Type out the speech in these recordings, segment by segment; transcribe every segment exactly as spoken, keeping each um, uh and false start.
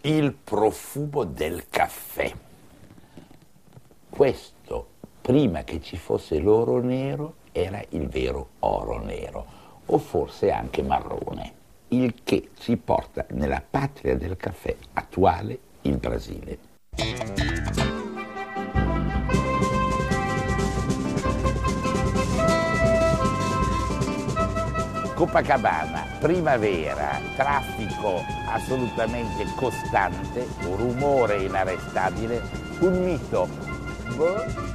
Il profumo del caffè. Questo, prima che ci fosse l'oro nero, era il vero oro nero, o forse anche marrone, il che ci porta nella patria del caffè attuale, il Brasile. Copacabana, primavera, traffico assolutamente costante, un rumore inarrestabile, un mito. Boh.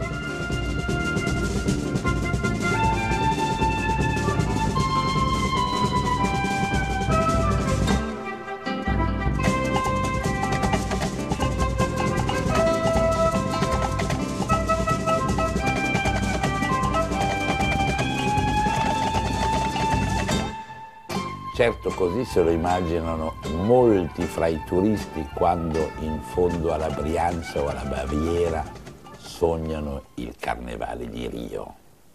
Certo, così se lo immaginano molti fra i turisti quando in fondo alla Brianza o alla Baviera sognano il Carnevale di Rio.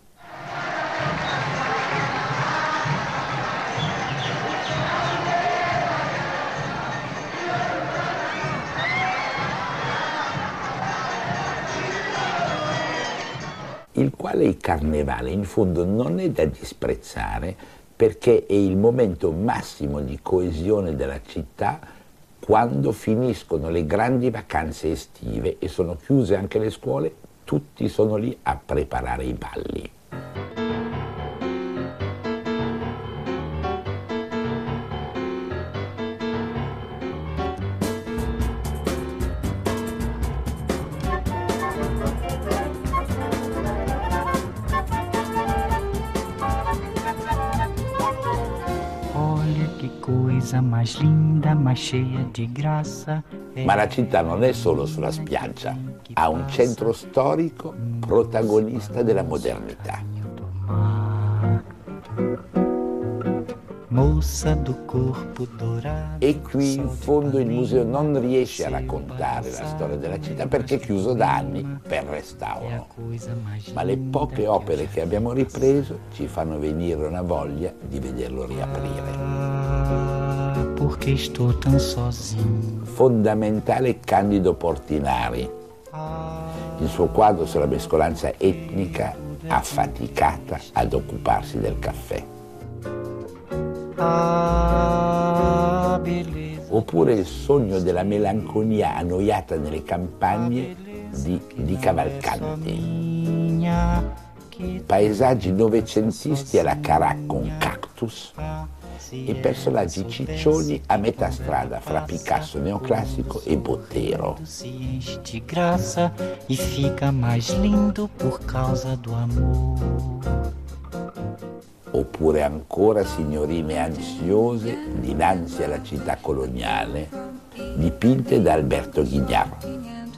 Il quale il Carnevale in fondo non è da disprezzare, perché è il momento massimo di coesione della città quando finiscono le grandi vacanze estive e sono chiuse anche le scuole, tutti sono lì a preparare i balli. Mais linda, mais cheia di grassa. Ma la città non è solo sulla spiaggia, ha un centro storico protagonista della modernità. E qui in fondo il museo non riesce a raccontare la storia della città perché è chiuso da anni per restauro. Ma le poche opere che abbiamo ripreso ci fanno venire una voglia di vederlo riaprire. Perché sto tan sozinho. Fondamentale Candido Portinari. Il suo quadro sulla mescolanza etnica, affaticata ad occuparsi del caffè. Ah, Oppure il sogno della melanconia annoiata nelle campagne di, di Cavalcanti. Paesaggi novecentisti alla Carà con cactus e personaggi ciccioni a metà strada fra Picasso neoclassico e Botero. Si enche di graça e fica mais lindo por causa do amor. Oppure ancora signorine ansiose dinanzi alla città coloniale, dipinte da Alberto Guignard.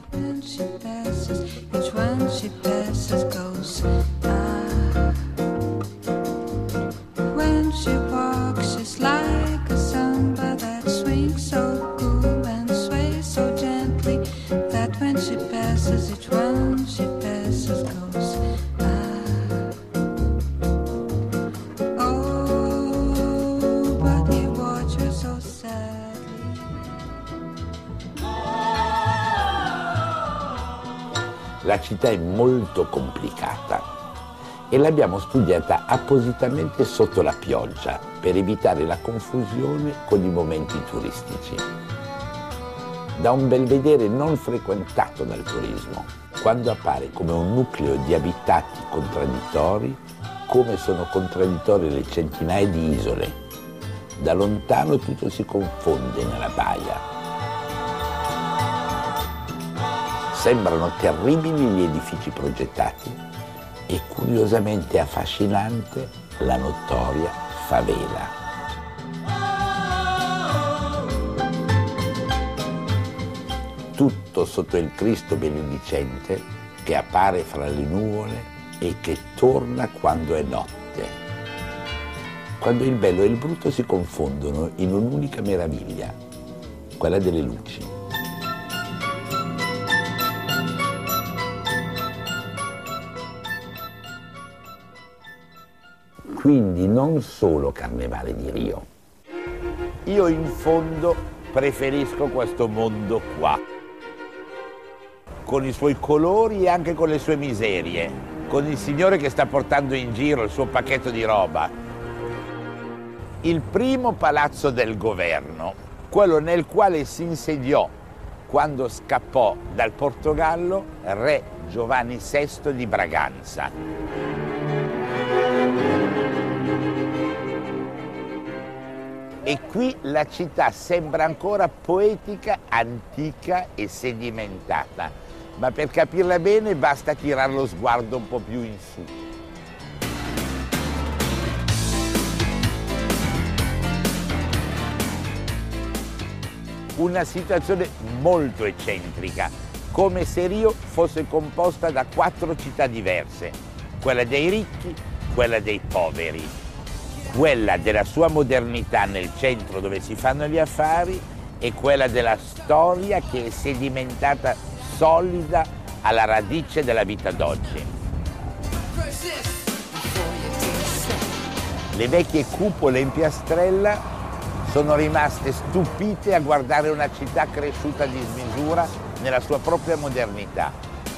La città è molto complicata e l'abbiamo studiata appositamente sotto la pioggia per evitare la confusione con i momenti turistici. Da un belvedere non frequentato dal turismo, quando appare come un nucleo di abitati contraddittori, come sono contraddittorie le centinaia di isole. Da lontano tutto si confonde nella baia. Sembrano terribili gli edifici progettati e curiosamente affascinante la notoria favela. Tutto sotto il Cristo benedicente che appare fra le nuvole e che torna quando è notte. Quando il bello e il brutto si confondono in un'unica meraviglia, quella delle luci. Quindi non solo Carnevale di Rio. Io in fondo preferisco questo mondo qua, con i suoi colori e anche con le sue miserie, con il signore che sta portando in giro il suo pacchetto di roba. Il primo palazzo del governo, quello nel quale si insediò quando scappò dal Portogallo re Giovanni sesto di Braganza. E qui la città sembra ancora poetica, antica e sedimentata, ma per capirla bene basta tirare lo sguardo un po' più in su. Una situazione molto eccentrica, come se Rio fosse composta da quattro città diverse, quella dei ricchi, quella dei poveri, quella della sua modernità nel centro dove si fanno gli affari e quella della storia che è sedimentata solida alla radice della vita d'oggi. Le vecchie cupole in piastrella sono rimaste stupite a guardare una città cresciuta a dismisura nella sua propria modernità.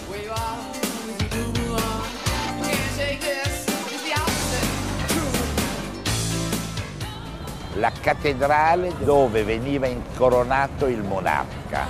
La cattedrale dove veniva incoronato il monarca.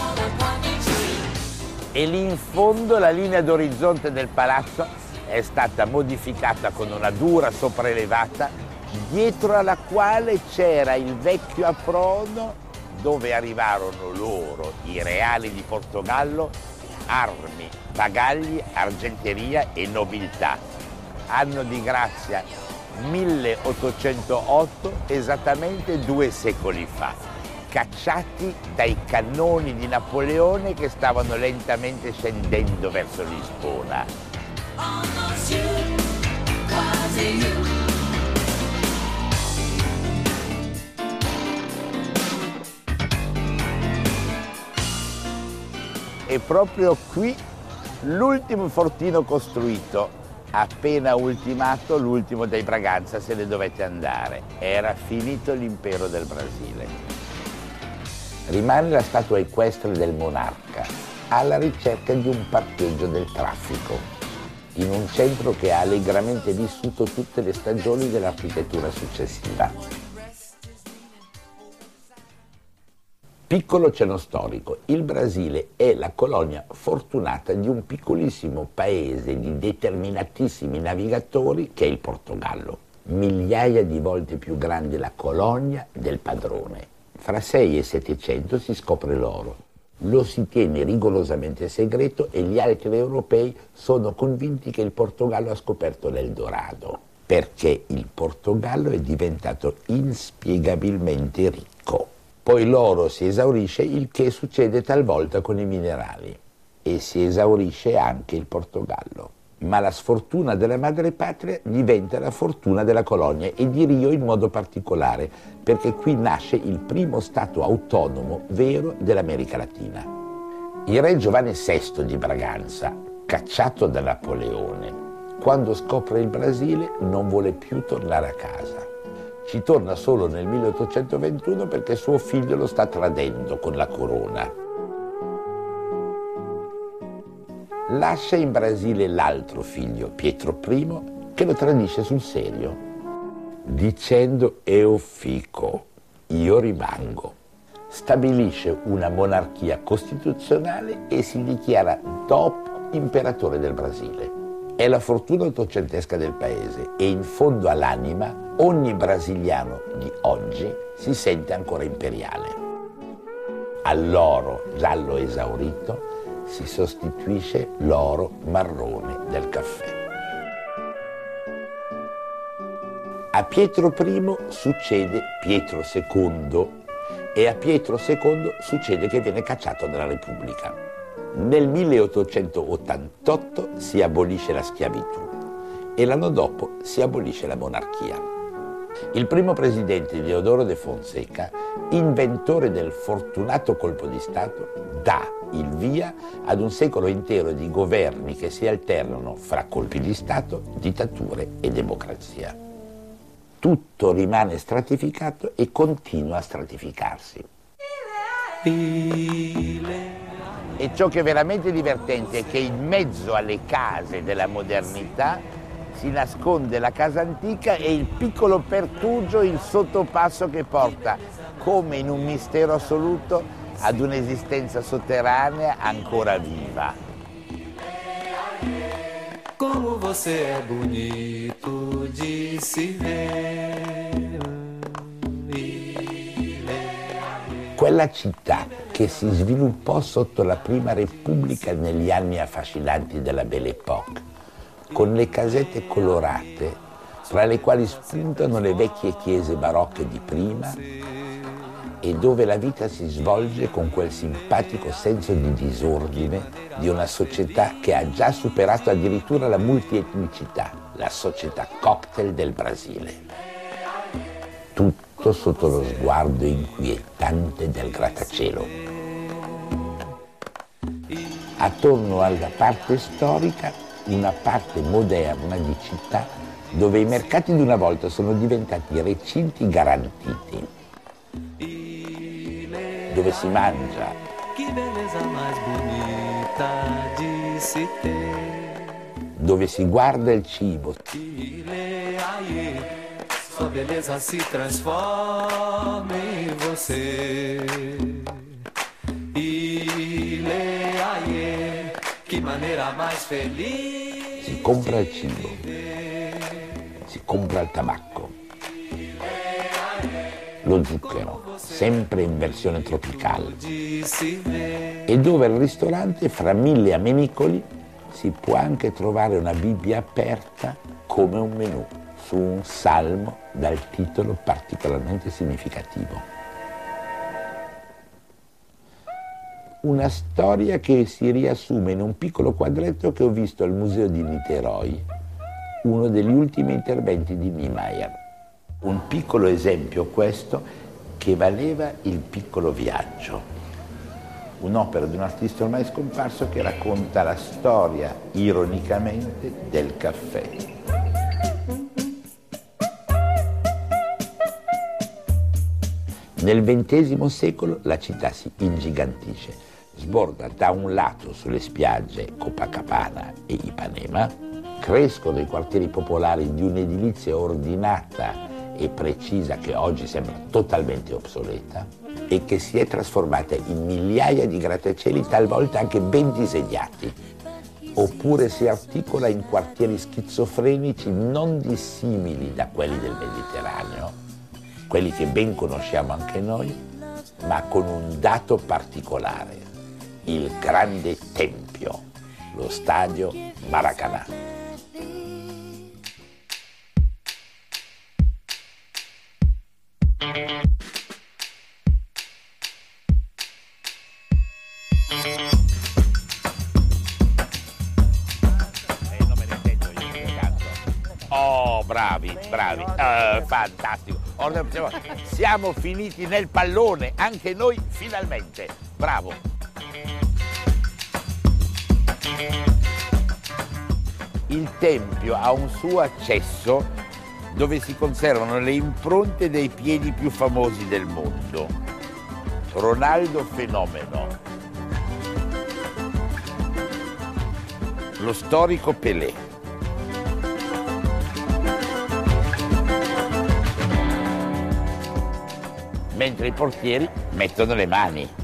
E lì in fondo la linea d'orizzonte del palazzo è stata modificata con una dura sopraelevata dietro alla quale c'era il vecchio approdo dove arrivarono loro, i reali di Portogallo, armi, bagagli, argenteria e nobiltà. Anno di grazia milleottocentootto, esattamente due secoli fa, cacciati dai cannoni di Napoleone che stavano lentamente scendendo verso Lisbona. E proprio qui l'ultimo fortino costruito, appena ultimato, l'ultimo dei Braganza, se ne dovette andare. Era finito l'impero del Brasile. Rimane la statua equestre del monarca, alla ricerca di un parcheggio del traffico, in un centro che ha allegramente vissuto tutte le stagioni dell'architettura successiva. Piccolo cenno storico, il Brasile è la colonia fortunata di un piccolissimo paese di determinatissimi navigatori che è il Portogallo. Migliaia di volte più grande la colonia del padrone. Fra sei e settecento si scopre l'oro. Lo si tiene rigorosamente segreto e gli altri europei sono convinti che il Portogallo ha scoperto l'Eldorado, perché il Portogallo è diventato inspiegabilmente ricco. Poi l'oro si esaurisce, il che succede talvolta con i minerali, e si esaurisce anche il Portogallo. Ma la sfortuna della madrepatria diventa la fortuna della colonia e di Rio in modo particolare, perché qui nasce il primo stato autonomo vero dell'America Latina. Il re Giovanni sesto di Braganza, cacciato da Napoleone, quando scopre il Brasile non vuole più tornare a casa. Ci torna solo nel milleottocentoventuno perché suo figlio lo sta tradendo con la corona. Lascia in Brasile l'altro figlio, Pietro primo, che lo tradisce sul serio, dicendo «Eu fico, io rimango». Stabilisce una monarchia costituzionale e si dichiara dopo imperatore del Brasile. È la fortuna ottocentesca del paese e in fondo all'anima ogni brasiliano di oggi si sente ancora imperiale. All'oro giallo esaurito si sostituisce l'oro marrone del caffè. A Pietro primo succede Pietro secondo e a Pietro secondo succede che viene cacciato dalla Repubblica. Nel milleottocentottantotto si abolisce la schiavitù e l'anno dopo si abolisce la monarchia. Il primo presidente Deodoro de Fonseca, inventore del fortunato colpo di Stato, dà il via ad un secolo intero di governi che si alternano fra colpi di Stato, dittature e democrazia. Tutto rimane stratificato e continua a stratificarsi. E ciò che è veramente divertente è che in mezzo alle case della modernità si nasconde la casa antica e il piccolo pertugio, il sottopasso che porta, come in un mistero assoluto, ad un'esistenza sotterranea ancora viva. Como você é bonito de se ver. Quella città che si sviluppò sotto la Prima Repubblica negli anni affascinanti della Belle Époque, con le casette colorate, tra le quali spuntano le vecchie chiese barocche di prima, e dove la vita si svolge con quel simpatico senso di disordine di una società che ha già superato addirittura la multietnicità, la società cocktail del Brasile. Tutto sotto lo sguardo inquietante del grattacielo. Attorno alla parte storica, una parte moderna di città dove i mercati di una volta sono diventati recinti garantiti, dove si mangia, dove si guarda il cibo, sua beleza si trasforma in você. Ile, aie, che maniera mais felice. Si compra il cibo, si compra il tabacco, lo zucchero, sempre in versione tropicale, e dove al ristorante, fra mille amenicoli, si può anche trovare una Bibbia aperta come un menù su un salmo dal titolo particolarmente significativo. Una storia che si riassume in un piccolo quadretto che ho visto al Museo di Niteroi, uno degli ultimi interventi di Niemeyer. Un piccolo esempio questo che valeva il piccolo viaggio. Un'opera di un artista ormai scomparso che racconta la storia, ironicamente, del caffè. Nel ventesimo secolo la città si ingigantisce, sborda da un lato sulle spiagge Copacabana e Ipanema, crescono i quartieri popolari di un'edilizia ordinata e precisa che oggi sembra totalmente obsoleta e che si è trasformata in migliaia di grattacieli talvolta anche ben disegnati, oppure si articola in quartieri schizofrenici non dissimili da quelli del Mediterraneo, quelli che ben conosciamo anche noi, ma con un dato particolare, il grande tempio, lo stadio Maracanã. Oh, bravi, bravi, uh, fantastico. Siamo finiti nel pallone, anche noi finalmente. Bravo. Il tempio ha un suo accesso dove si conservano le impronte dei piedi più famosi del mondo. Ronaldo Fenomeno, lo storico Pelé, mentre i portieri mettono le mani.